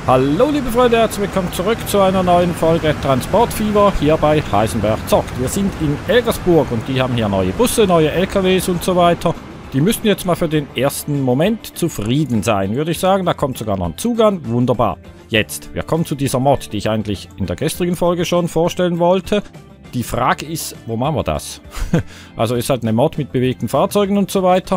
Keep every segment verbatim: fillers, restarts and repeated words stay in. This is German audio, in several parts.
Hallo liebe Freunde, herzlich willkommen zurück zu einer neuen Folge Transportfieber hier bei Heisenberg zockt. Wir sind in Elgersburg und die haben hier neue Busse, neue L K Ws und so weiter. Die müssten jetzt mal für den ersten Moment zufrieden sein, würde ich sagen. Da kommt sogar noch ein Zug an, wunderbar. Jetzt, wir kommen zu dieser Mod, die ich eigentlich in der gestrigen Folge schon vorstellen wollte. Die Frage ist, wo machen wir das? Also ist halt eine Mod mit bewegten Fahrzeugen und so weiter.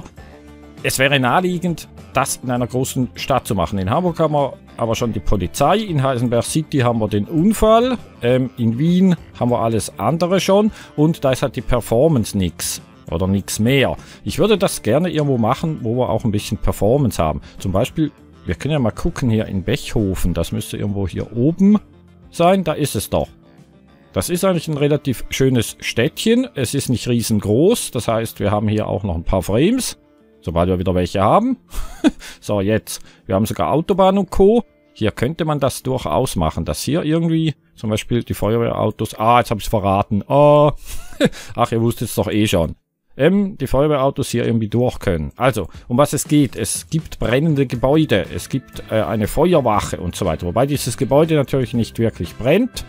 Es wäre naheliegend, das in einer großen Stadt zu machen. In Hamburg haben wir aber schon die Polizei, in Heisenberg City haben wir den Unfall, ähm, in Wien haben wir alles andere schon und da ist halt die Performance nix oder nix mehr. Ich würde das gerne irgendwo machen, wo wir auch ein bisschen Performance haben. Zum Beispiel, wir können ja mal gucken hier in Bechhofen, das müsste irgendwo hier oben sein, da ist es doch. Das ist eigentlich ein relativ schönes Städtchen, es ist nicht riesengroß, das heißt, wir haben hier auch noch ein paar Frames. Sobald wir wieder welche haben. So, jetzt. Wir haben sogar Autobahn und Co. Hier könnte man das durchaus machen, dass hier irgendwie zum Beispiel die Feuerwehrautos... Ah, jetzt habe ich es verraten. Oh. Ach, ihr wusstet es doch eh schon. Ähm, die Feuerwehrautos hier irgendwie durch können. Also, um was es geht. Es gibt brennende Gebäude. Es gibt äh, eine Feuerwache und so weiter. Wobei dieses Gebäude natürlich nicht wirklich brennt.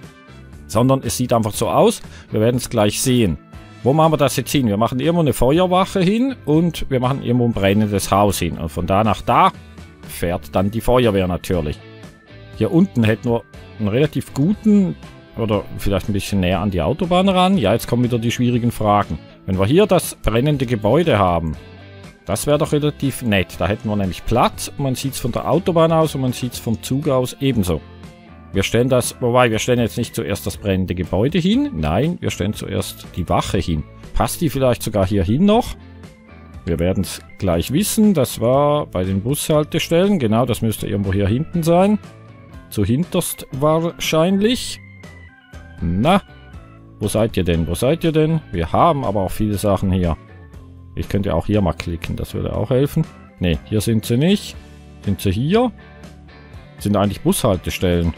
Sondern es sieht einfach so aus. Wir werden es gleich sehen. Wo machen wir das jetzt hin? Wir machen irgendwo eine Feuerwache hin und wir machen irgendwo ein brennendes Haus hin. Und von da nach da fährt dann die Feuerwehr natürlich. Hier unten hätten wir einen relativ guten, oder vielleicht ein bisschen näher an die Autobahn ran. Ja, jetzt kommen wieder die schwierigen Fragen. Wenn wir hier das brennende Gebäude haben, das wäre doch relativ nett. Da hätten wir nämlich Platz. Man sieht es von der Autobahn aus und man sieht es vom Zug aus ebenso. Wir stellen das, wobei, wir stellen jetzt nicht zuerst das brennende Gebäude hin. Nein, wir stellen zuerst die Wache hin. Passt die vielleicht sogar hier hin noch? Wir werden es gleich wissen. Das war bei den Bushaltestellen. Genau, das müsste irgendwo hier hinten sein. Zuhinterst wahrscheinlich. Na, wo seid ihr denn? Wo seid ihr denn? Wir haben aber auch viele Sachen hier. Ich könnte auch hier mal klicken, das würde auch helfen. Ne, hier sind sie nicht. Sind sie hier? Sind eigentlich Bushaltestellen.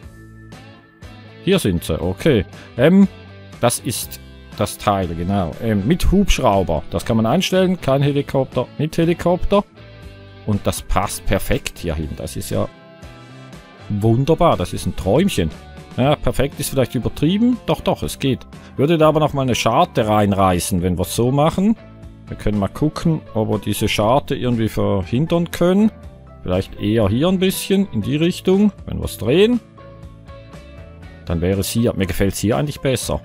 Hier sind sie, okay. Ähm, das ist das Teil, genau. Ähm, mit Hubschrauber. Das kann man einstellen. Kein Helikopter, mit Helikopter. Und das passt perfekt hier hin. Das ist ja wunderbar. Das ist ein Träumchen. Ja, perfekt ist vielleicht übertrieben. Doch, doch, es geht. Würde da aber noch mal eine Scharte reinreißen, wenn wir es so machen. Wir können mal gucken, ob wir diese Scharte irgendwie verhindern können. Vielleicht eher hier ein bisschen, in die Richtung. Wenn wir es drehen. Dann wäre es hier. Mir gefällt es hier eigentlich besser.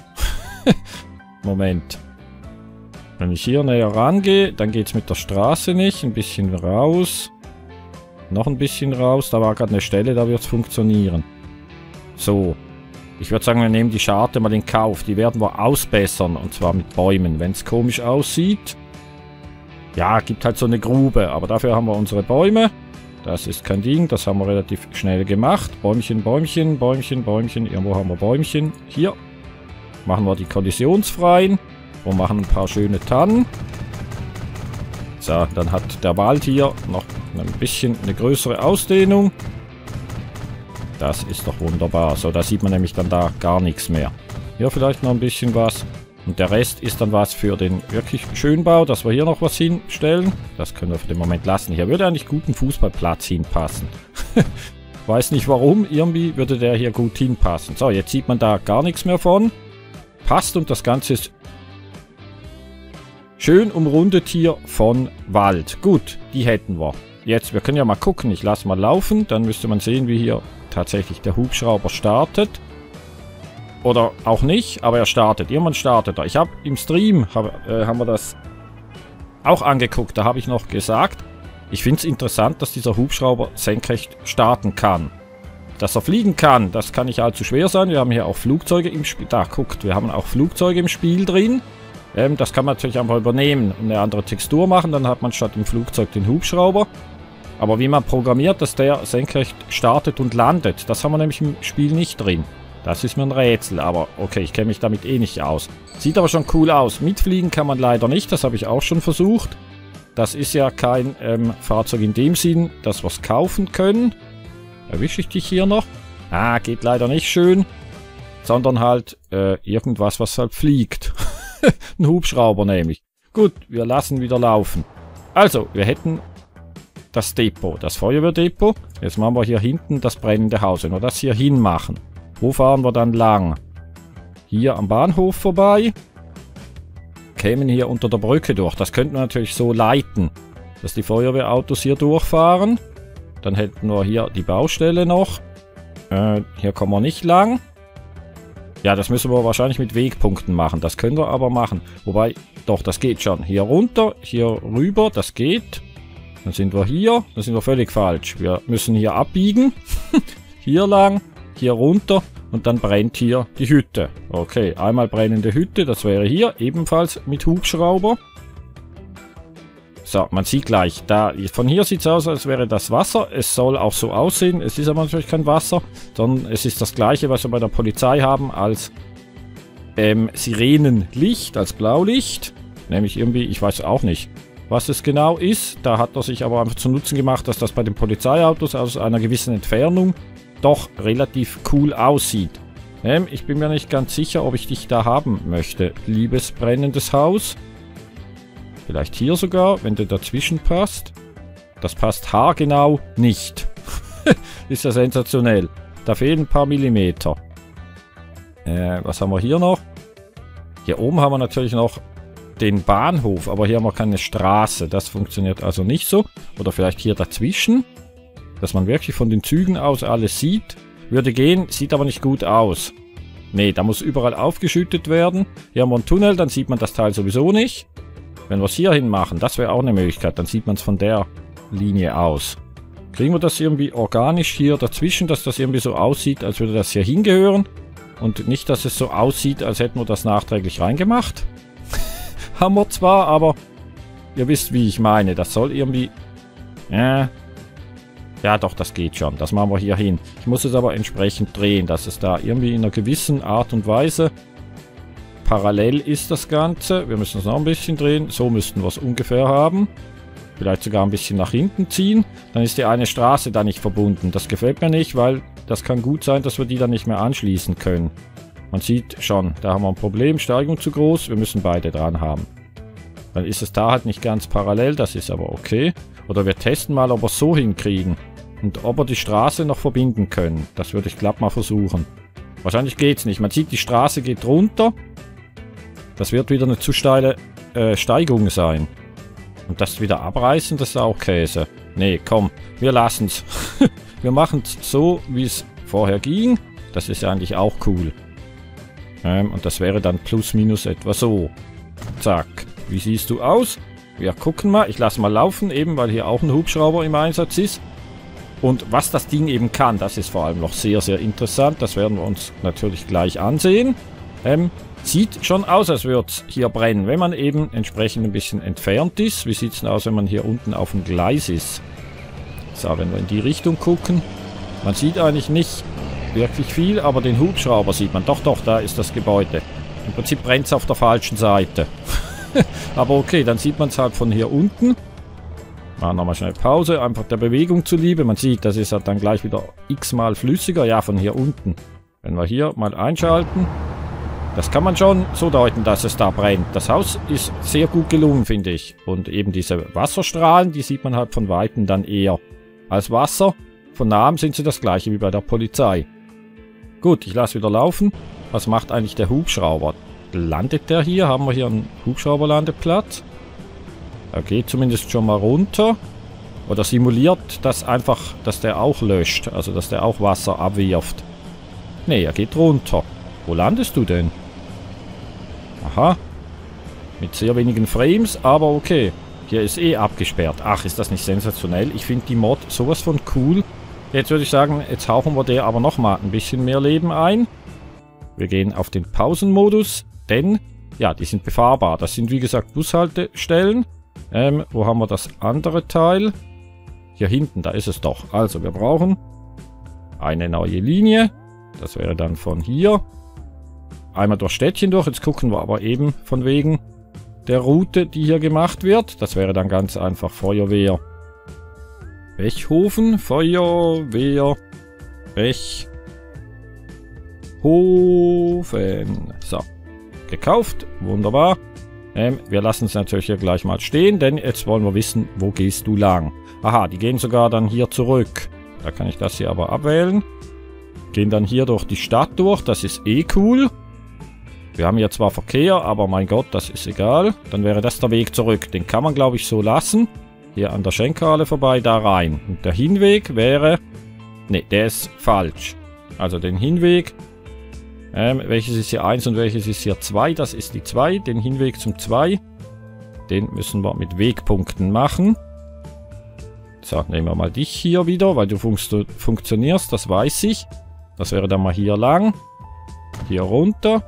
Moment. Wenn ich hier näher rangehe, dann geht es mit der Straße nicht. Ein bisschen raus. Noch ein bisschen raus. Da war gerade eine Stelle, da wird es funktionieren. So. Ich würde sagen, wir nehmen die Scharte mal in Kauf. Die werden wir ausbessern. Und zwar mit Bäumen. Wenn es komisch aussieht. Ja, gibt halt so eine Grube. Aber dafür haben wir unsere Bäume. Das ist kein Ding, das haben wir relativ schnell gemacht. Bäumchen, Bäumchen, Bäumchen, Bäumchen. Irgendwo haben wir Bäumchen. Hier machen wir die kollisionsfreien und machen ein paar schöne Tannen. So, dann hat der Wald hier noch ein bisschen eine größere Ausdehnung. Das ist doch wunderbar. So, da sieht man nämlich dann da gar nichts mehr. Hier vielleicht noch ein bisschen was. Und der Rest ist dann was für den wirklich Schönbau, dass wir hier noch was hinstellen. Das können wir für den Moment lassen. Hier würde eigentlich gut ein Fußballplatz hinpassen. Weiß nicht warum, irgendwie würde der hier gut hinpassen. So, jetzt sieht man da gar nichts mehr von. Passt und das Ganze ist schön umrundet hier von Wald. Gut, die hätten wir. Jetzt, wir können ja mal gucken. Ich lasse mal laufen. Dann müsste man sehen, wie hier tatsächlich der Hubschrauber startet. Oder auch nicht, aber er startet. Irgendwann startet er. Ich habe im Stream, hab, äh, haben wir das auch angeguckt. Da habe ich noch gesagt, ich finde es interessant, dass dieser Hubschrauber senkrecht starten kann. Dass er fliegen kann, das kann nicht allzu schwer sein. Wir haben hier auch Flugzeuge im Spiel. Da, guckt, wir haben auch Flugzeuge im Spiel drin. Ähm, das kann man natürlich einfach übernehmen und eine andere Textur machen. Dann hat man statt dem Flugzeug den Hubschrauber. Aber wie man programmiert, dass der senkrecht startet und landet, das haben wir nämlich im Spiel nicht drin. Das ist mir ein Rätsel, aber okay, ich kenne mich damit eh nicht aus. Sieht aber schon cool aus. Mitfliegen kann man leider nicht, das habe ich auch schon versucht. Das ist ja kein ähm, Fahrzeug in dem Sinn, dass wir es kaufen können. Erwische ich dich hier noch? Ah, geht leider nicht schön. Sondern halt äh, irgendwas, was halt fliegt. Ein Hubschrauber nämlich. Gut, wir lassen wieder laufen. Also, wir hätten das Depot, das Feuerwehrdepot. Jetzt machen wir hier hinten das brennende Haus. Wenn wir das hier hinmachen, wo fahren wir dann lang? Hier am Bahnhof vorbei. Kämen hier unter der Brücke durch. Das könnten wir natürlich so leiten, dass die Feuerwehrautos hier durchfahren. Dann hätten wir hier die Baustelle noch. Äh, hier kommen wir nicht lang. Ja, das müssen wir wahrscheinlich mit Wegpunkten machen. Das können wir aber machen. Wobei, doch, das geht schon. Hier runter, hier rüber, das geht. Dann sind wir hier. Dann sind wir völlig falsch. Wir müssen hier abbiegen. Hier lang, hier runter. Und dann brennt hier die Hütte. Okay, einmal brennende Hütte. Das wäre hier ebenfalls mit Hubschrauber. So, man sieht gleich, da von hier sieht es aus, als wäre das Wasser. Es soll auch so aussehen. Es ist aber natürlich kein Wasser, sondern es ist das gleiche, was wir bei der Polizei haben, als ähm, Sirenenlicht, als Blaulicht. Nämlich irgendwie, ich weiß auch nicht, was es genau ist. Da hat er sich aber einfach zu Nutzen gemacht, dass das bei den Polizeiautos aus einer gewissen Entfernung doch relativ cool aussieht. Ähm, ich bin mir nicht ganz sicher, ob ich dich da haben möchte, liebes brennendes Haus. Vielleicht hier sogar, wenn du dazwischen passt. Das passt haargenau nicht. Ist ja sensationell. Da fehlen ein paar Millimeter. Äh, was haben wir hier noch? Hier oben haben wir natürlich noch den Bahnhof, aber hier haben wir keine Straße. Das funktioniert also nicht so. Oder vielleicht hier dazwischen, dass man wirklich von den Zügen aus alles sieht. Würde gehen, sieht aber nicht gut aus. Nee, da muss überall aufgeschüttet werden. Hier haben wir einen Tunnel, dann sieht man das Teil sowieso nicht. Wenn wir es hier hin machen, das wäre auch eine Möglichkeit. Dann sieht man es von der Linie aus. Kriegen wir das irgendwie organisch hier dazwischen, dass das irgendwie so aussieht, als würde das hier hingehören. Und nicht, dass es so aussieht, als hätten wir das nachträglich reingemacht. Haben wir zwar, aber ihr wisst, wie ich meine. Das soll irgendwie... Äh, ja, doch, das geht schon. Das machen wir hier hin. Ich muss es aber entsprechend drehen, dass es da irgendwie in einer gewissen Art und Weise... Parallel ist das Ganze. Wir müssen es noch ein bisschen drehen. So müssten wir es ungefähr haben. Vielleicht sogar ein bisschen nach hinten ziehen. Dann ist die eine Straße da nicht verbunden. Das gefällt mir nicht, weil das kann gut sein, dass wir die dann nicht mehr anschließen können. Man sieht schon, da haben wir ein Problem. Steigung zu groß. Wir müssen beide dran haben. Dann ist es da halt nicht ganz parallel. Das ist aber okay. Oder wir testen mal, ob wir es so hinkriegen. Und ob wir die Straße noch verbinden können. Das würde ich glatt mal versuchen. Wahrscheinlich geht es nicht. Man sieht, die Straße geht runter. Das wird wieder eine zu steile äh, Steigung sein. Und das wieder abreißen, das ist auch Käse. Nee, komm, wir lassen es. Wir machen es so, wie es vorher ging. Das ist ja eigentlich auch cool. Ähm, und das wäre dann plus minus etwa so. Zack. Wie siehst du aus? Wir gucken mal. Ich lasse mal laufen, eben weil hier auch ein Hubschrauber im Einsatz ist. Und was das Ding eben kann, das ist vor allem noch sehr, sehr interessant. Das werden wir uns natürlich gleich ansehen. Ähm, Sieht schon aus, als würde es hier brennen, wenn man eben entsprechend ein bisschen entfernt ist. Wie sieht es denn aus, wenn man hier unten auf dem Gleis ist? So, wenn wir in die Richtung gucken. Man sieht eigentlich nicht wirklich viel, aber den Hubschrauber sieht man. Doch, doch, da ist das Gebäude. Im Prinzip brennt es auf der falschen Seite. Aber okay, dann sieht man es halt von hier unten. Machen wir mal schnell Pause, einfach der Bewegung zuliebe. Man sieht, das ist halt dann gleich wieder x-mal flüssiger. Ja, von hier unten. Wenn wir hier mal einschalten... Das kann man schon so deuten, dass es da brennt. Das Haus ist sehr gut gelungen, finde ich. Und eben diese Wasserstrahlen, die sieht man halt von Weitem dann eher als Wasser. Von nahem sind sie das gleiche wie bei der Polizei. Gut, ich lasse wieder laufen. Was macht eigentlich der Hubschrauber? Landet der hier? Haben wir hier einen Hubschrauberlandeplatz? Er geht zumindest schon mal runter. Oder simuliert das einfach, dass der auch löscht. Also, dass der auch Wasser abwirft. Nee, er geht runter. Wo landest du denn? Aha. Mit sehr wenigen Frames, aber okay. Hier ist eh abgesperrt. Ach, ist das nicht sensationell? Ich finde die Mod sowas von cool. Jetzt würde ich sagen, jetzt hauchen wir der aber nochmal ein bisschen mehr Leben ein. Wir gehen auf den Pausenmodus, denn, ja, die sind befahrbar. Das sind, wie gesagt, Bushaltestellen. Ähm, wo haben wir das andere Teil? Hier hinten, da ist es doch. Also, wir brauchen eine neue Linie. Das wäre dann von hier. Einmal durch Städtchen durch. Jetzt gucken wir aber eben von wegen der Route, die hier gemacht wird. Das wäre dann ganz einfach Feuerwehr. Bechhofen, Feuerwehr, Bechhofen. So, gekauft. Wunderbar. Ähm, wir lassen es natürlich hier gleich mal stehen, denn jetzt wollen wir wissen, wo gehst du lang. Aha, die gehen sogar dann hier zurück. Da kann ich das hier aber abwählen. Gehen dann hier durch die Stadt durch. Das ist eh cool. Wir haben hier zwar Verkehr, aber mein Gott, das ist egal. Dann wäre das der Weg zurück. Den kann man, glaube ich, so lassen. Hier an der Schenkerhalle vorbei, da rein. Und der Hinweg wäre... Ne, der ist falsch. Also den Hinweg... Ähm, welches ist hier eins und welches ist hier zwei? Das ist die zwei. Den Hinweg zum zwei. Den müssen wir mit Wegpunkten machen. So, nehmen wir mal dich hier wieder, weil du funkt- funktionierst, das weiß ich. Das wäre dann mal hier lang. Hier runter.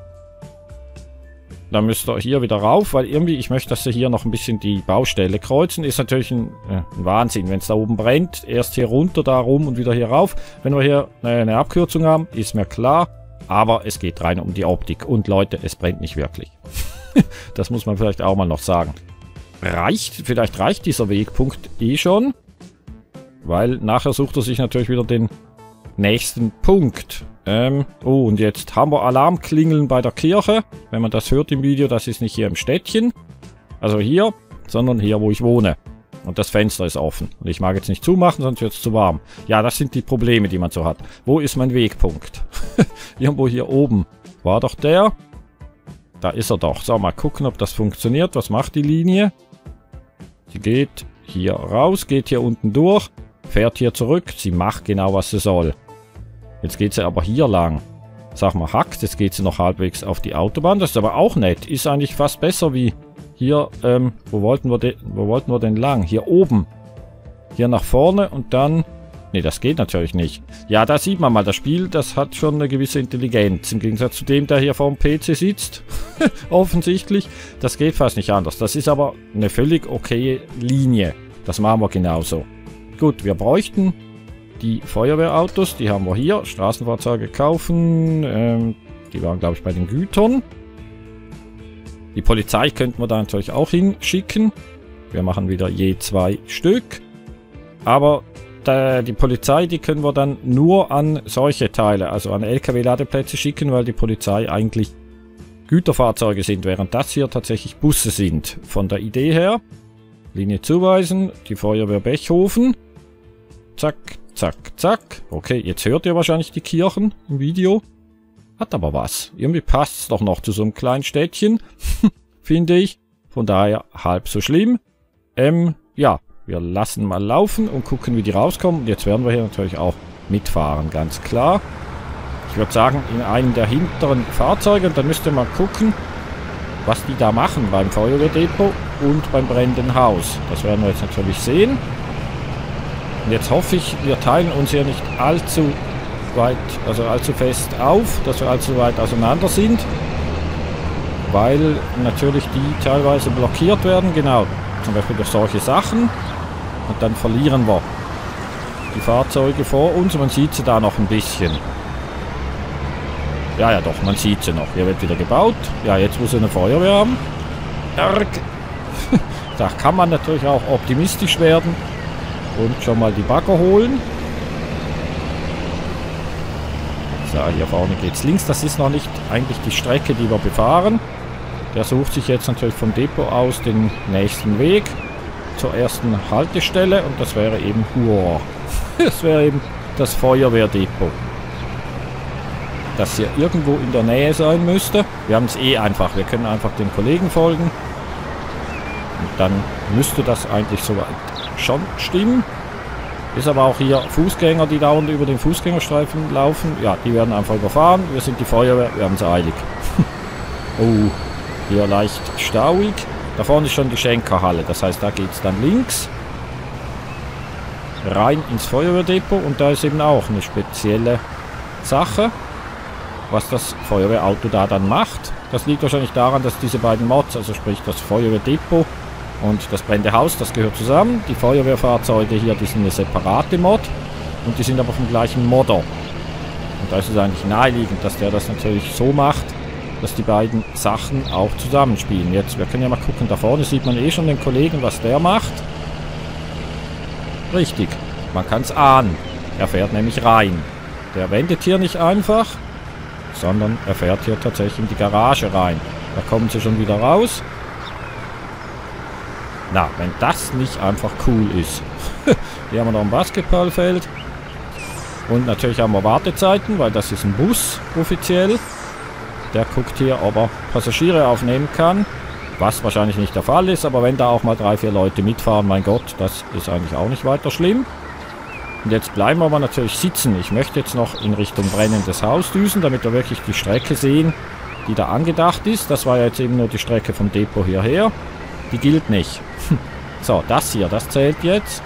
Dann müsst ihr hier wieder rauf, weil irgendwie, ich möchte, dass sie hier noch ein bisschen die Baustelle kreuzen. Ist natürlich ein, äh, ein Wahnsinn, wenn es da oben brennt. Erst hier runter, da rum und wieder hier rauf. Wenn wir hier äh, eine Abkürzung haben, ist mir klar. Aber es geht rein um die Optik. Und Leute, es brennt nicht wirklich. Das muss man vielleicht auch mal noch sagen. Reicht, vielleicht reicht dieser Wegpunkt eh schon. Weil nachher sucht er sich natürlich wieder den nächsten Punkt. Ähm, oh, und jetzt haben wir Alarmklingeln bei der Kirche. Wenn man das hört im Video, das ist nicht hier im Städtchen. Also hier, sondern hier, wo ich wohne. Und das Fenster ist offen. Und ich mag jetzt nicht zumachen, sonst wird es zu warm. Ja, das sind die Probleme, die man so hat. Wo ist mein Wegpunkt? Irgendwo hier oben. War doch der? Da ist er doch. So, mal gucken, ob das funktioniert. Was macht die Linie? Sie geht hier raus, geht hier unten durch. Fährt hier zurück. Sie macht genau, was sie soll. Jetzt geht sie aber hier lang. Sag mal, hackt. Jetzt geht sie noch halbwegs auf die Autobahn. Das ist aber auch nett. Ist eigentlich fast besser wie hier. Ähm, wo wollten wir, wo wollten wir denn lang? Hier oben. Hier nach vorne und dann... Ne, das geht natürlich nicht. Ja, da sieht man mal, das Spiel, das hat schon eine gewisse Intelligenz. Im Gegensatz zu dem, der hier vor dem P C sitzt. Offensichtlich. Das geht fast nicht anders. Das ist aber eine völlig okaye Linie. Das machen wir genauso. Gut, wir bräuchten die Feuerwehrautos. Die haben wir hier. Straßenfahrzeuge kaufen. Ähm, die waren, glaube ich, bei den Gütern. Die Polizei könnten wir da natürlich auch hinschicken. Wir machen wieder je zwei Stück. Aber die Polizei, die können wir dann nur an solche Teile, also an L K W-Ladeplätze schicken, weil die Polizei eigentlich Güterfahrzeuge sind, während das hier tatsächlich Busse sind. Von der Idee her, Linie zuweisen, die Feuerwehr Bechhofen. Zack, zack, zack. Okay, jetzt hört ihr wahrscheinlich die Kirchen im Video. Hat aber was. Irgendwie passt es doch noch zu so einem kleinen Städtchen, finde ich. Von daher halb so schlimm. Ähm, ja. Wir lassen mal laufen und gucken, wie die rauskommen. Und jetzt werden wir hier natürlich auch mitfahren, ganz klar. Ich würde sagen, in einem der hinteren Fahrzeuge. Und dann müsst ihr mal gucken, was die da machen beim Feuerwehrdepot und beim brennenden Haus. Das werden wir jetzt natürlich sehen. Und jetzt hoffe ich, wir teilen uns hier nicht allzu weit, also allzu fest auf, dass wir allzu weit auseinander sind. Weil natürlich die teilweise blockiert werden, genau. Zum Beispiel durch solche Sachen. Und dann verlieren wir die Fahrzeuge vor uns. Man sieht sie da noch ein bisschen. Ja, ja doch, man sieht sie noch. Hier wird wieder gebaut. Ja, jetzt muss sie eine Feuerwehr haben. Arg. Da kann man natürlich auch optimistisch werden. Und schon mal die Bagger holen. So, hier vorne geht's links. Das ist noch nicht eigentlich die Strecke, die wir befahren. Der sucht sich jetzt natürlich vom Depot aus den nächsten Weg zur ersten Haltestelle und das wäre eben Huor. Das wäre eben das Feuerwehrdepot. Das hier irgendwo in der Nähe sein müsste. Wir haben es eh einfach. Wir können einfach den Kollegen folgen. Und dann müsste das eigentlich soweit schon stimmen. Ist aber auch hier Fußgänger, die dauernd über den Fußgängerstreifen laufen. Ja, die werden einfach überfahren. Wir sind die Feuerwehr, wir haben es eilig. Oh, hier leicht stauig. Da vorne ist schon die Schenkerhalle, das heißt, da geht es dann links rein ins Feuerwehrdepot und da ist eben auch eine spezielle Sache, was das Feuerwehrauto da dann macht. Das liegt wahrscheinlich daran, dass diese beiden Mods, also sprich das Feuerwehrdepot und das brennende Haus, das gehört zusammen. Die Feuerwehrfahrzeuge hier, die sind eine separate Mod und die sind aber vom gleichen Modder. Und da ist es eigentlich naheliegend, dass der das natürlich so macht, dass die beiden Sachen auch zusammenspielen. Jetzt, wir können ja mal gucken, da vorne sieht man eh schon den Kollegen, was der macht. Richtig, man kann es ahnen. Er fährt nämlich rein. Der wendet hier nicht einfach, sondern er fährt hier tatsächlich in die Garage rein. Da kommen sie schon wieder raus. Na, wenn das nicht einfach cool ist. Hier haben wir noch ein Basketballfeld. Und natürlich haben wir Wartezeiten, weil das ist ein Bus offiziell. Der guckt hier, ob er Passagiere aufnehmen kann. Was wahrscheinlich nicht der Fall ist, aber wenn da auch mal drei, vier Leute mitfahren, mein Gott, das ist eigentlich auch nicht weiter schlimm. Und jetzt bleiben wir aber natürlich sitzen. Ich möchte jetzt noch in Richtung brennendes Haus düsen, damit wir wirklich die Strecke sehen, die da angedacht ist. Das war ja jetzt eben nur die Strecke vom Depot hierher. Die gilt nicht. So, das hier, das zählt jetzt.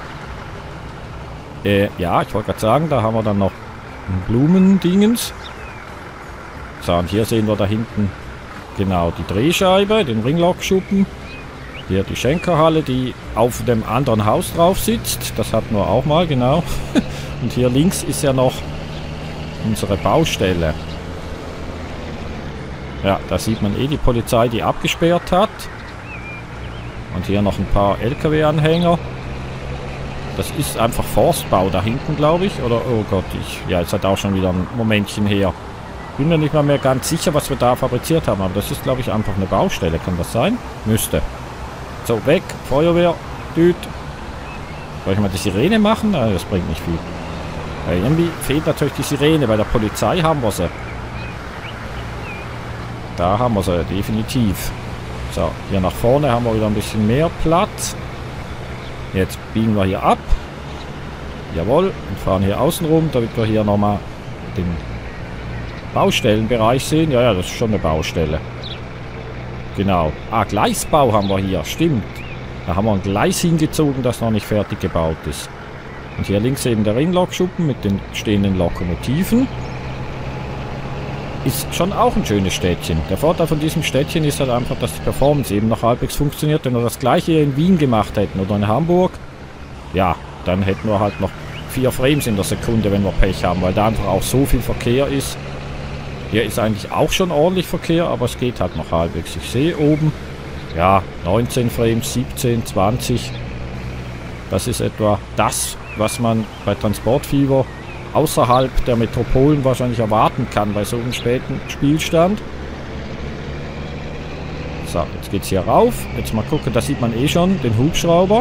Äh, ja, ich wollte gerade sagen, da haben wir dann noch ein Blumendingens. So, und hier sehen wir da hinten genau die Drehscheibe, den Ringlockschuppen. Hier die Schenkerhalle, die auf dem anderen Haus drauf sitzt. Das hatten wir auch mal, genau. Und hier links ist ja noch unsere Baustelle. Ja, da sieht man eh die Polizei, die abgesperrt hat. Und hier noch ein paar L K W-Anhänger. Das ist einfach Forstbau da hinten, glaube ich. Oder, oh Gott, ich... Ja, jetzt hat auch schon wieder ein Momentchen her. Bin mir nicht mal mehr ganz sicher, was wir da fabriziert haben. Aber das ist, glaube ich, einfach eine Baustelle. Kann das sein? Müsste. So, weg. Feuerwehr. Düt. Soll ich mal die Sirene machen? Nein, das bringt nicht viel. Ja, irgendwie fehlt natürlich die Sirene. Bei der Polizei haben wir sie. Da haben wir sie, definitiv. So, hier nach vorne haben wir wieder ein bisschen mehr Platz. Jetzt biegen wir hier ab. Jawohl. Und fahren hier außen rum, damit wir hier nochmal den Baustellenbereich sehen. Ja, ja, das ist schon eine Baustelle. Genau. Ah, Gleisbau haben wir hier. Stimmt. Da haben wir ein Gleis hingezogen, das noch nicht fertig gebaut ist. Und hier links eben der Ringlokschuppen mit den stehenden Lokomotiven. Ist schon auch ein schönes Städtchen. Der Vorteil von diesem Städtchen ist halt einfach, dass die Performance eben noch halbwegs funktioniert. Wenn wir das gleiche hier in Wien gemacht hätten oder in Hamburg, ja, dann hätten wir halt noch vier Frames in der Sekunde, wenn wir Pech haben, weil da einfach auch so viel Verkehr ist. Hier ist eigentlich auch schon ordentlich Verkehr, aber es geht halt noch halbwegs. Ich sehe oben, ja, neunzehn Frames, siebzehn, zwanzig. Das ist etwa das, was man bei Transportfieber außerhalb der Metropolen wahrscheinlich erwarten kann bei so einem späten Spielstand. So, jetzt geht es hier rauf. Jetzt mal gucken, da sieht man eh schon den Hubschrauber.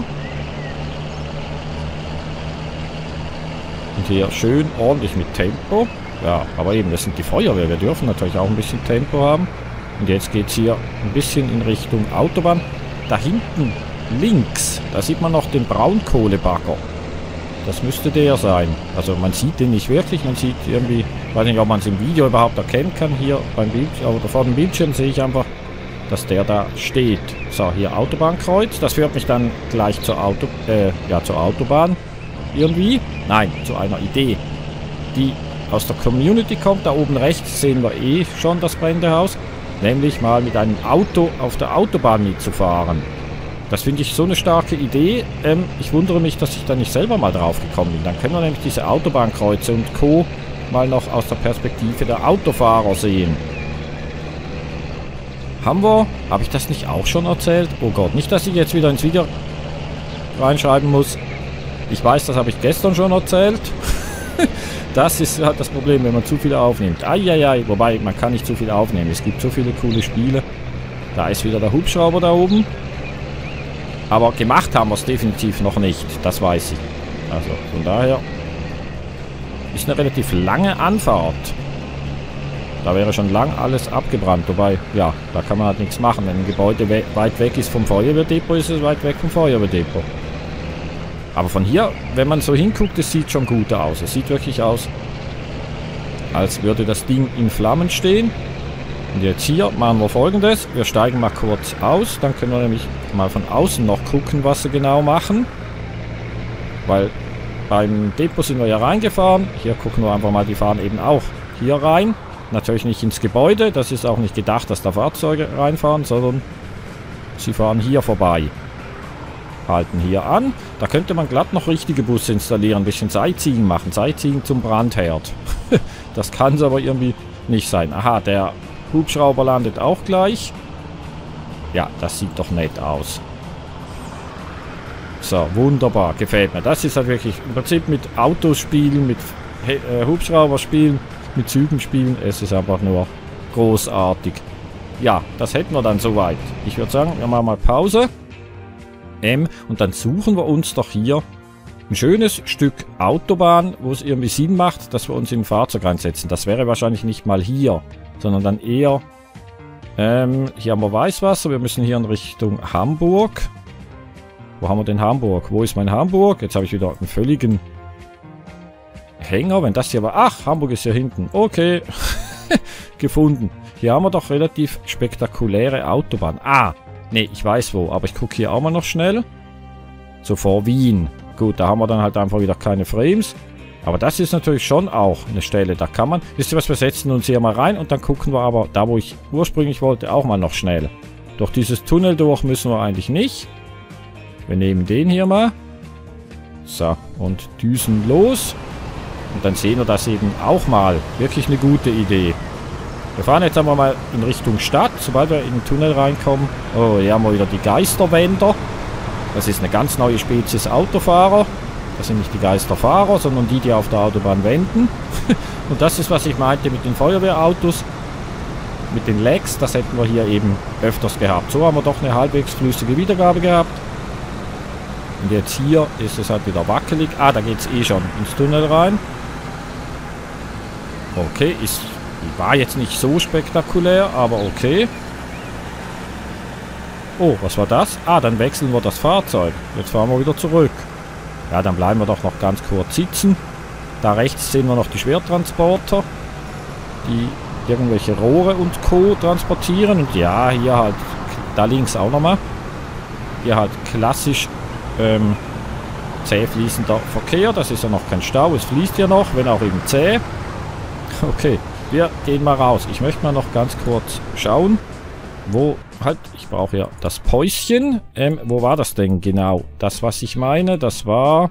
Und hier schön ordentlich mit Tempo. Ja, aber eben, das sind die Feuerwehr. Wir dürfen natürlich auch ein bisschen Tempo haben. Und jetzt geht es hier ein bisschen in Richtung Autobahn. Da hinten links, da sieht man noch den Braunkohlebagger. Das müsste der sein. Also man sieht den nicht wirklich. Man sieht irgendwie, ich weiß nicht, ob man es im Video überhaupt erkennen kann. Hier beim Bildschirm oder vor dem Bildschirm sehe ich einfach, dass der da steht. So, hier Autobahnkreuz. Das führt mich dann gleich zur Auto, äh, ja, zur Autobahn. Irgendwie. Nein, zu einer Idee, die aus der Community kommt. Da oben rechts sehen wir eh schon das brennende Haus. Nämlich mal mit einem Auto auf der Autobahn mitzufahren. Das finde ich so eine starke Idee. Ähm, ich wundere mich, dass ich da nicht selber mal drauf gekommen bin. Dann können wir nämlich diese Autobahnkreuze und Co. mal noch aus der Perspektive der Autofahrer sehen. Haben wir... Habe ich das nicht auch schon erzählt? Oh Gott, nicht, dass ich jetzt wieder ins Video reinschreiben muss. Ich weiß, das habe ich gestern schon erzählt. Das ist halt das Problem, wenn man zu viel aufnimmt. Eieiei, wobei, man kann nicht zu viel aufnehmen. Es gibt so viele coole Spiele. Da ist wieder der Hubschrauber da oben. Aber gemacht haben wir es definitiv noch nicht. Das weiß ich. Also von daher ist eine relativ lange Anfahrt. Da wäre schon lang alles abgebrannt. Wobei, ja, da kann man halt nichts machen. Wenn ein Gebäude we weit weg ist vom Feuerwehrdepot, ist es weit weg vom Feuerwehrdepot. Aber von hier, wenn man so hinguckt, es sieht schon gut aus. Es sieht wirklich aus, als würde das Ding in Flammen stehen. Und jetzt hier machen wir Folgendes. Wir steigen mal kurz aus. Dann können wir nämlich mal von außen noch gucken, was sie genau machen. Weil beim Depot sind wir ja reingefahren. Hier gucken wir einfach mal, die fahren eben auch hier rein. Natürlich nicht ins Gebäude. Das ist auch nicht gedacht, dass da Fahrzeuge reinfahren, sondern sie fahren hier vorbei. Halten hier an. Da könnte man glatt noch richtige Busse installieren. Ein bisschen Sightseeing machen. Sightseeing zum Brandherd. Das kann es aber irgendwie nicht sein. Aha, der Hubschrauber landet auch gleich. Ja, das sieht doch nett aus. So, wunderbar. Gefällt mir. Das ist halt wirklich im Prinzip mit Autos spielen, mit äh, Hubschrauber spielen, mit Zügen spielen. Es ist einfach nur großartig. Ja, das hätten wir dann soweit. Ich würde sagen, wir machen mal Pause. Ähm, und dann suchen wir uns doch hier ein schönes Stück Autobahn, wo es irgendwie Sinn macht, dass wir uns in ein Fahrzeug reinsetzen. Das wäre wahrscheinlich nicht mal hier, sondern dann eher... Ähm, hier haben wir Weißwasser. Wir müssen hier in Richtung Hamburg. Wo haben wir denn Hamburg? Wo ist mein Hamburg? Jetzt habe ich wieder einen völligen Hänger. Wenn das hier war... Ach, Hamburg ist hier hinten. Okay. Gefunden. Hier haben wir doch relativ spektakuläre Autobahn. Ah, nee, ich weiß wo. Aber ich gucke hier auch mal noch schnell. So vor Wien. Gut, da haben wir dann halt einfach wieder keine Frames. Aber das ist natürlich schon auch eine Stelle. Da kann man... Wisst ihr was, wir setzen uns hier mal rein und dann gucken wir aber, da wo ich ursprünglich wollte, auch mal noch schnell. Durch dieses Tunnel durch müssen wir eigentlich nicht. Wir nehmen den hier mal. So, und düsen los. Und dann sehen wir das eben auch mal. Wirklich eine gute Idee. Wir fahren jetzt aber mal in Richtung Stadt. Sobald wir in den Tunnel reinkommen. Oh, hier haben wir wieder die Geisterwender. Das ist eine ganz neue Spezies Autofahrer. Das sind nicht die Geisterfahrer, sondern die, die auf der Autobahn wenden. Und das ist, was ich meinte mit den Feuerwehrautos. Mit den Lags, das hätten wir hier eben öfters gehabt. So haben wir doch eine halbwegs flüssige Wiedergabe gehabt. Und jetzt hier ist es halt wieder wackelig. Ah, da geht es eh schon ins Tunnel rein. Okay, ist, war jetzt nicht so spektakulär, aber okay. Oh, was war das? Ah, dann wechseln wir das Fahrzeug. Jetzt fahren wir wieder zurück. Ja, dann bleiben wir doch noch ganz kurz sitzen. Da rechts sehen wir noch die Schwertransporter, die irgendwelche Rohre und Co. transportieren. Und ja, hier halt, da links auch nochmal. Hier halt klassisch ähm, zäh fließender Verkehr. Das ist ja noch kein Stau, es fließt ja noch, wenn auch eben zäh. Okay, wir gehen mal raus. Ich möchte mal noch ganz kurz schauen, wo... Halt, ich brauche ja das Päuschen. Ähm, wo war das denn genau? Das, was ich meine, das war...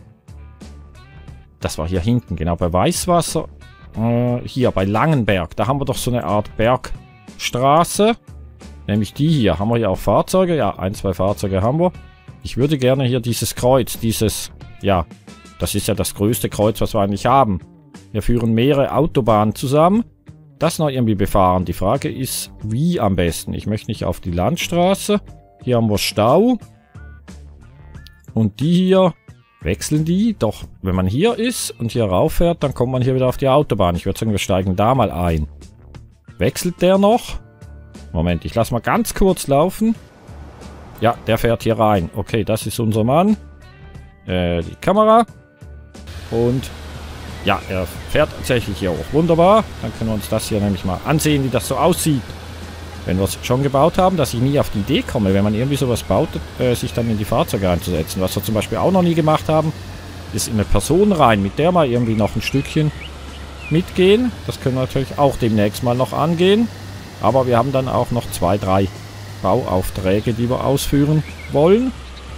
Das war hier hinten, genau, bei Weißwasser. Äh, hier, bei Langenberg. Da haben wir doch so eine Art Bergstraße. Nämlich die hier. Haben wir hier auch Fahrzeuge? Ja, ein, zwei Fahrzeuge haben wir. Ich würde gerne hier dieses Kreuz, dieses... Ja, das ist ja das größte Kreuz, was wir eigentlich haben. Wir führen mehrere Autobahnen zusammen. Das noch irgendwie befahren. Die Frage ist, wie am besten. Ich möchte nicht auf die Landstraße. Hier haben wir Stau. Und die hier, wechseln die? Doch, wenn man hier ist und hier rauf fährt, dann kommt man hier wieder auf die Autobahn. Ich würde sagen, wir steigen da mal ein. Wechselt der noch? Moment, ich lasse mal ganz kurz laufen. Ja, der fährt hier rein. Okay, das ist unser Mann. Äh, die Kamera. Und... Ja, er fährt tatsächlich hier hoch. Wunderbar. Dann können wir uns das hier nämlich mal ansehen, wie das so aussieht. Wenn wir es schon gebaut haben, dass ich nie auf die Idee komme, wenn man irgendwie sowas baut, äh, sich dann in die Fahrzeuge einzusetzen. Was wir zum Beispiel auch noch nie gemacht haben, ist in eine Person rein, mit der mal irgendwie noch ein Stückchen mitgehen. Das können wir natürlich auch demnächst mal noch angehen. Aber wir haben dann auch noch zwei, drei Bauaufträge, die wir ausführen wollen.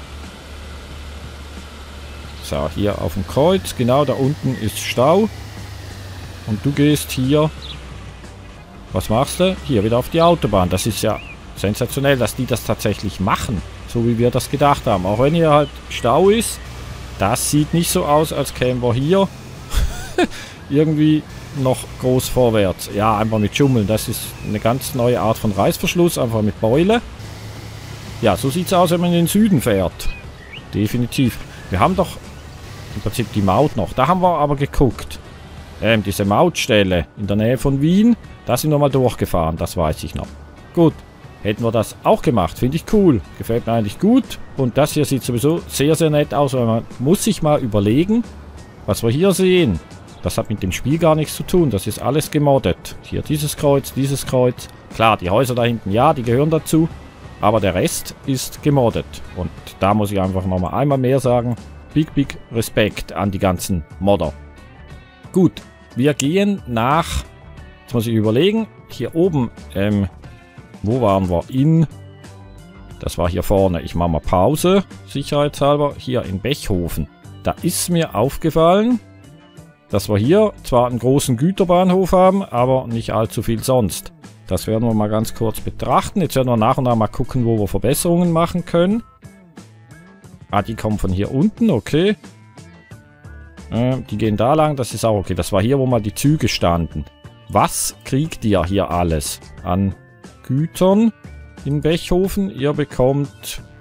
So, hier auf dem Kreuz, genau da unten ist Stau. Und du gehst hier, was machst du? Hier wieder auf die Autobahn. Das ist ja sensationell, dass die das tatsächlich machen, so wie wir das gedacht haben. Auch wenn hier halt Stau ist, das sieht nicht so aus, als kämen wir hier irgendwie noch groß vorwärts. Ja, einfach mit Schummeln. Das ist eine ganz neue Art von Reißverschluss, einfach mit Beule. Ja, so sieht es aus, wenn man in den Süden fährt. Definitiv. Wir haben doch im Prinzip die Maut noch. Da haben wir aber geguckt. Ähm, diese Mautstelle in der Nähe von Wien, da sind wir mal durchgefahren, das weiß ich noch. Gut, hätten wir das auch gemacht. Finde ich cool. Gefällt mir eigentlich gut. Und das hier sieht sowieso sehr, sehr nett aus, weil man muss sich mal überlegen, was wir hier sehen. Das hat mit dem Spiel gar nichts zu tun. Das ist alles gemoddet. Hier dieses Kreuz, dieses Kreuz. Klar, die Häuser da hinten, ja, die gehören dazu. Aber der Rest ist gemoddet. Und da muss ich einfach nochmal einmal mehr sagen. Big, big Respekt an die ganzen Modder. Gut, wir gehen nach... Jetzt muss ich überlegen. Hier oben, ähm... wo waren wir? In... Das war hier vorne. Ich mache mal Pause, sicherheitshalber. Hier in Bechhofen. Da ist mir aufgefallen, dass wir hier zwar einen großen Güterbahnhof haben, aber nicht allzu viel sonst. Das werden wir mal ganz kurz betrachten. Jetzt werden wir nach und nach mal gucken, wo wir Verbesserungen machen können. Ah, die kommen von hier unten, okay. Äh, die gehen da lang, das ist auch okay. Das war hier, wo mal die Züge standen. Was kriegt ihr hier alles an Gütern in Bechhofen? Ihr bekommt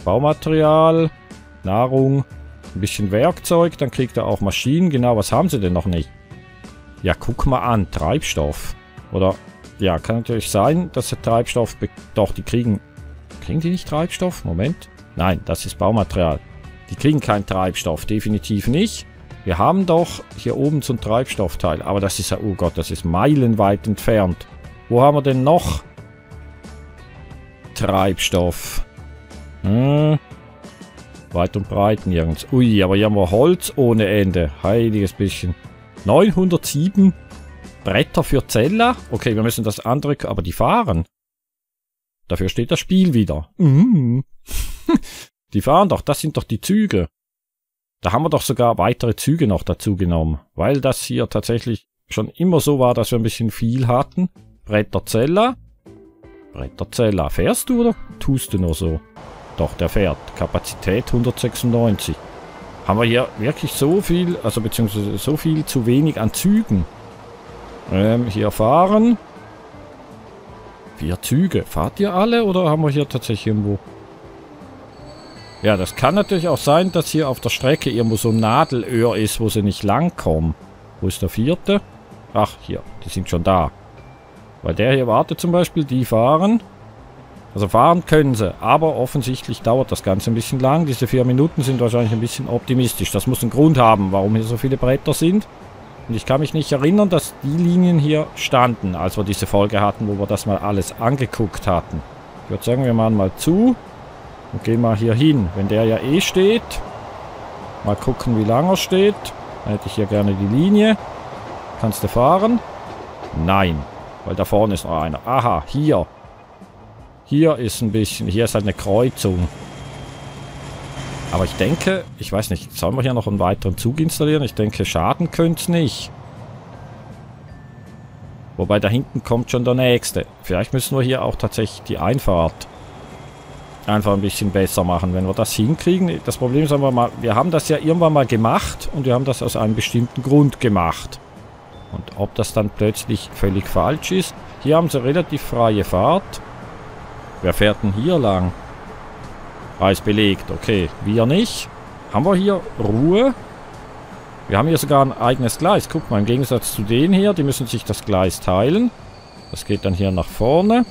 Baumaterial, Nahrung, ein bisschen Werkzeug, dann kriegt er auch Maschinen. Genau, was haben sie denn noch nicht? Ja, guck mal an, Treibstoff. Oder, ja, kann natürlich sein, dass sie Treibstoff... Doch, die kriegen... Kriegen die nicht Treibstoff? Moment. Nein, das ist Baumaterial. Die kriegen keinen Treibstoff, definitiv nicht. Wir haben doch hier oben so ein Treibstoffteil. Aber das ist ja, oh Gott, das ist meilenweit entfernt. Wo haben wir denn noch Treibstoff? Hm. Weit und breit nirgends. Ui, aber hier haben wir Holz ohne Ende. Heiliges bisschen. neunhundertsieben Bretter für Zella. Okay, wir müssen das andere... Aber die fahren. Dafür steht das Spiel wieder. Mm. Die fahren doch. Das sind doch die Züge. Da haben wir doch sogar weitere Züge noch dazu genommen. Weil das hier tatsächlich schon immer so war, dass wir ein bisschen viel hatten. Bretterzella. Bretterzella. Fährst du oder tust du nur so? Doch, der fährt. Kapazität hundertsechsundneunzig. Haben wir hier wirklich so viel, also beziehungsweise so viel zu wenig an Zügen? Ähm, hier fahren. Vier Züge. Fahrt ihr alle oder haben wir hier tatsächlich irgendwo... Ja, das kann natürlich auch sein, dass hier auf der Strecke irgendwo so ein Nadelöhr ist, wo sie nicht lang kommen. Wo ist der vierte? Ach, hier. Die sind schon da. Weil der hier wartet zum Beispiel, die fahren. Also fahren können sie, aber offensichtlich dauert das Ganze ein bisschen lang. Diese vier Minuten sind wahrscheinlich ein bisschen optimistisch. Das muss einen Grund haben, warum hier so viele Bretter sind. Und ich kann mich nicht erinnern, dass die Linien hier standen, als wir diese Folge hatten, wo wir das mal alles angeguckt hatten. Ich würde sagen, wir machen mal zu und gehen mal hier hin. Wenn der ja eh steht, mal gucken, wie lange er steht. Dann hätte ich hier gerne die Linie. Kannst du fahren? Nein, weil da vorne ist noch einer. Aha, hier. Hier ist ein bisschen, hier ist halt eine Kreuzung. Aber ich denke, ich weiß nicht, sollen wir hier noch einen weiteren Zug installieren? Ich denke, schaden könnte es nicht. Wobei da hinten kommt schon der nächste. Vielleicht müssen wir hier auch tatsächlich die Einfahrt einfach ein bisschen besser machen, wenn wir das hinkriegen. Das Problem ist aber mal, wir haben das ja irgendwann mal gemacht und wir haben das aus einem bestimmten Grund gemacht. Und ob das dann plötzlich völlig falsch ist. Hier haben sie relativ freie Fahrt. Wer fährt denn hier lang? Ah, ist belegt. Okay, wir nicht. Haben wir hier Ruhe? Wir haben hier sogar ein eigenes Gleis. Guck mal, im Gegensatz zu denen hier, die müssen sich das Gleis teilen. Das geht dann hier nach vorne.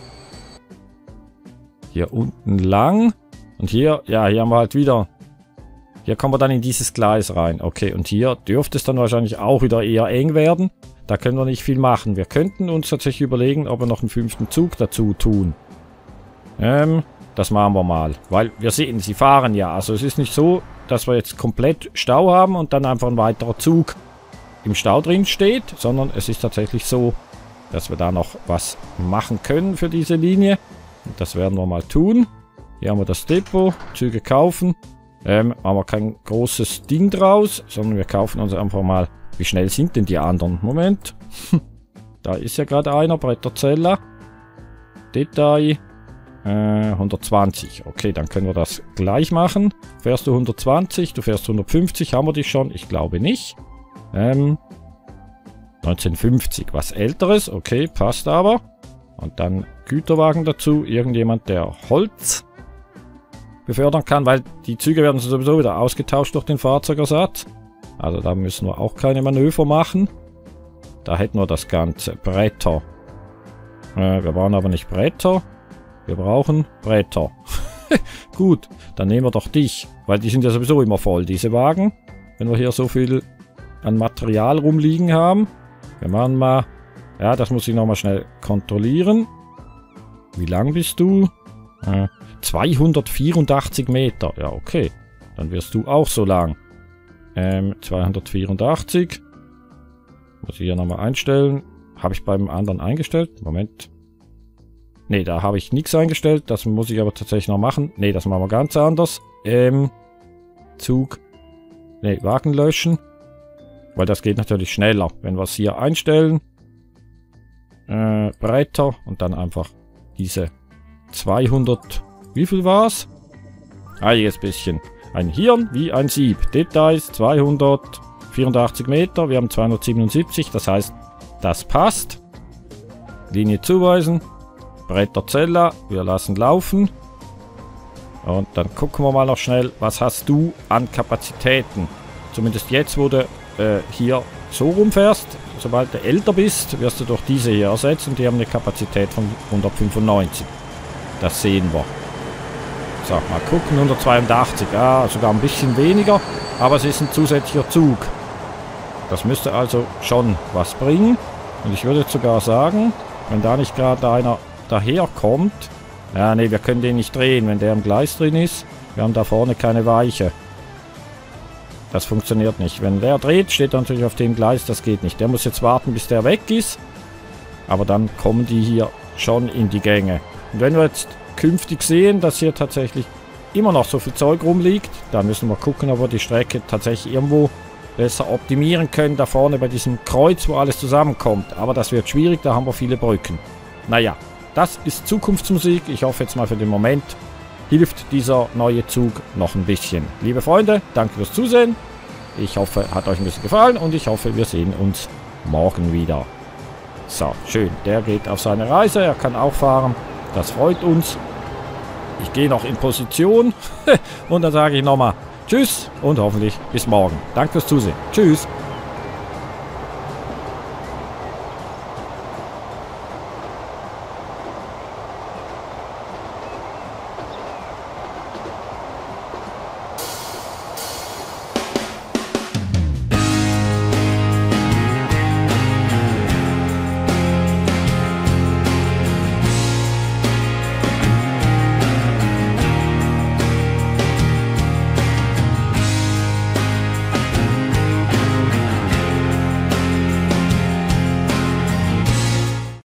Hier unten lang. Und hier, ja, hier haben wir halt wieder... Hier kommen wir dann in dieses Gleis rein. Okay, und hier dürfte es dann wahrscheinlich auch wieder eher eng werden. Da können wir nicht viel machen. Wir könnten uns tatsächlich überlegen, ob wir noch einen fünften Zug dazu tun. Ähm, das machen wir mal. Weil wir sehen, sie fahren ja. Also es ist nicht so, dass wir jetzt komplett Stau haben und dann einfach ein weiterer Zug im Stau drin steht. Sondern es ist tatsächlich so, dass wir da noch was machen können für diese Linie. Und das werden wir mal tun. Hier haben wir das Depot. Züge kaufen. Ähm, haben wir kein großes Ding draus, sondern wir kaufen uns einfach mal... Wie schnell sind denn die anderen? Moment. Da ist ja gerade einer. Bretterzella. Detail. Äh, hundertzwanzig. Okay, dann können wir das gleich machen. Fährst du hundertzwanzig? Du fährst hundertfünfzig. Haben wir dich schon? Ich glaube nicht. Ähm, neunzehnhundertfünfzig. Was Älteres. Okay, passt aber. Und dann Güterwagen dazu. Irgendjemand, der Holz befördern kann, weil die Züge werden sowieso wieder ausgetauscht durch den Fahrzeugersatz. Also da müssen wir auch keine Manöver machen. Da hätten wir das Ganze. Bretter. Äh, wir brauchen aber nicht Bretter. Wir brauchen Bretter. Gut, dann nehmen wir doch dich. Weil die sind ja sowieso immer voll, diese Wagen. Wenn wir hier so viel an Material rumliegen haben. Wir machen mal... Ja, das muss ich nochmal schnell kontrollieren. Wie lang bist du? Äh, zweihundertvierundachtzig Meter. Ja, okay. Dann wirst du auch so lang. Ähm, zweihundertvierundachtzig. Muss ich hier nochmal einstellen. Habe ich beim anderen eingestellt? Moment. Ne, da habe ich nichts eingestellt. Das muss ich aber tatsächlich noch machen. Ne, das machen wir ganz anders. Ähm, Zug. Ne, Wagen löschen. Weil das geht natürlich schneller. Wenn wir es hier einstellen. Äh, breiter. Und dann einfach diese zweihundert. Wie viel war es? Ah, jetzt bisschen. Ein Hirn wie ein Sieb. Details zweihundertvierundachtzig Meter. Wir haben zweihundertsiebenundsiebzig. Das heißt, das passt. Linie zuweisen. Bretterzella. Wir lassen laufen. Und dann gucken wir mal noch schnell, was hast du an Kapazitäten? Zumindest jetzt, wo du äh, hier so rumfährst. Sobald du älter bist, wirst du durch diese hier ersetzt und die haben eine Kapazität von hundertfünfundneunzig. Das sehen wir. So, mal gucken, hundertzweiundachtzig. Ja, sogar ein bisschen weniger, aber es ist ein zusätzlicher Zug. Das müsste also schon was bringen. Und ich würde jetzt sogar sagen, wenn da nicht gerade einer daherkommt. Ja, nee, wir können den nicht drehen, wenn der im Gleis drin ist. Wir haben da vorne keine Weiche. Das funktioniert nicht. Wenn der dreht, steht er natürlich auf dem Gleis, das geht nicht. Der muss jetzt warten, bis der weg ist. Aber dann kommen die hier schon in die Gänge. Und wenn wir jetzt künftig sehen, dass hier tatsächlich immer noch so viel Zeug rumliegt, dann müssen wir gucken, ob wir die Strecke tatsächlich irgendwo besser optimieren können. Da vorne bei diesem Kreuz, wo alles zusammenkommt. Aber das wird schwierig, da haben wir viele Brücken. Naja, das ist Zukunftsmusik. Ich hoffe jetzt mal für den Moment hilft dieser neue Zug noch ein bisschen. Liebe Freunde, danke fürs Zusehen. Ich hoffe, hat euch ein bisschen gefallen und ich hoffe, wir sehen uns morgen wieder. So, schön. Der geht auf seine Reise. Er kann auch fahren. Das freut uns. Ich gehe noch in Position und dann sage ich nochmal Tschüss und hoffentlich bis morgen. Danke fürs Zusehen. Tschüss.